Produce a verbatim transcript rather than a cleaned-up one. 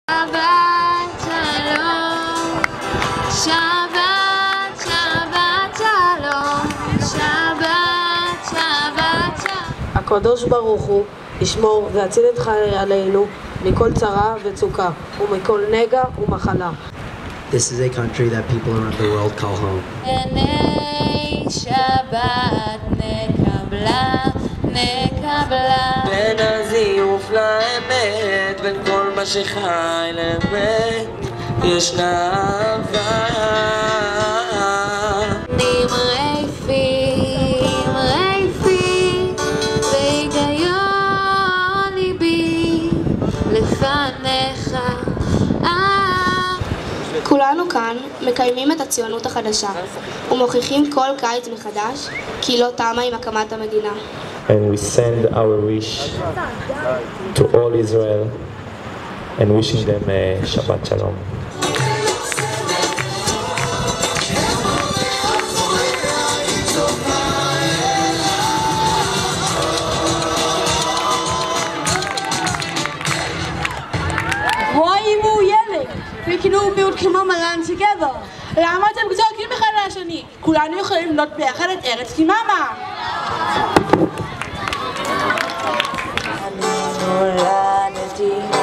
שבת שלום, שבת, שבת שלום, שבת, שבת שלום. הקדוש ברוך הוא ישמור ויציל את חיילינו מכל צרה וצוקה ומכל נגע ומחלה. This is a country that people around the world call home. עיני שבת נקבלה, נקבלה. בין הזיוף לאמת, בין כל מה שחי לאמת, ישנה אהבה. נים רעפים, רעפים, והיגיון ליבי לפניך. כולנו כאן מקיימים את הציונות החדשה ומוכיחים כל קיץ מחדש כי לא תמה עם הקמת המדינה. And we send our wish to all Israel and wishing them a Shabbat Shalom. Why are you yelling? We can all build Kimama land together. למה אתם צועקים אחד על השני? כולנו יכולים לבנות ביחד את ארץ קיממה. נולדתי